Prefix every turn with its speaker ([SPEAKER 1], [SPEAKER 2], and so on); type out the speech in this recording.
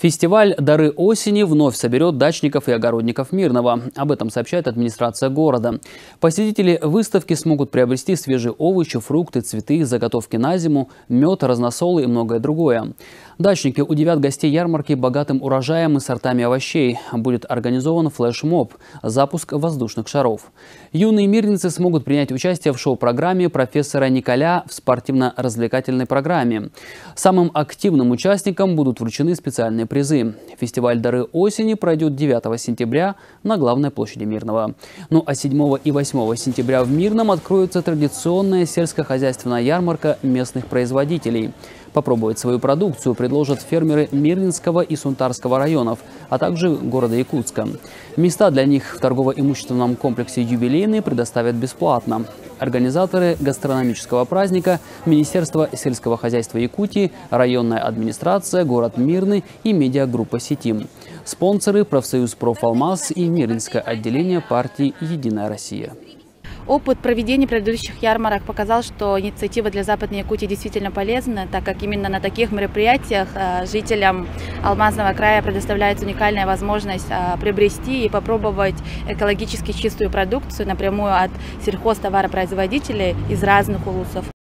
[SPEAKER 1] Фестиваль «Дары осени» вновь соберет дачников и огородников Мирного. Об этом сообщает администрация города. Посетители выставки смогут приобрести свежие овощи, фрукты, цветы, заготовки на зиму, мед, разносолы и многое другое. Дачники удивят гостей ярмарки богатым урожаем и сортами овощей. Будет организован флешмоб – запуск воздушных шаров. Юные мирницы смогут принять участие в шоу-программе профессора Николя в спортивно-развлекательной программе. Самым активным участникам будут вручены специальные призы. Фестиваль «Дары осени» пройдет 9 сентября на главной площади Мирного. Ну а 7 и 8 сентября в Мирном откроется традиционная сельскохозяйственная ярмарка местных производителей. Попробовать свою продукцию предложат фермеры Мирнинского и Сунтарского районов, а также города Якутска. Места для них в торгово-имущественном комплексе «Юбилейный» предоставят бесплатно. Организаторы гастрономического праздника – Министерство сельского хозяйства Якутии, районная администрация, город Мирный и медиагруппа «Сетим». Спонсоры – профсоюз «Профалмаз» и Мирнинское отделение партии «Единая Россия».
[SPEAKER 2] Опыт проведения предыдущих ярмарок показал, что инициатива для Западной Якутии действительно полезна, так как именно на таких мероприятиях жителям Алмазного края предоставляется уникальная возможность приобрести и попробовать экологически чистую продукцию напрямую от сельхозтоваропроизводителей из разных улусов.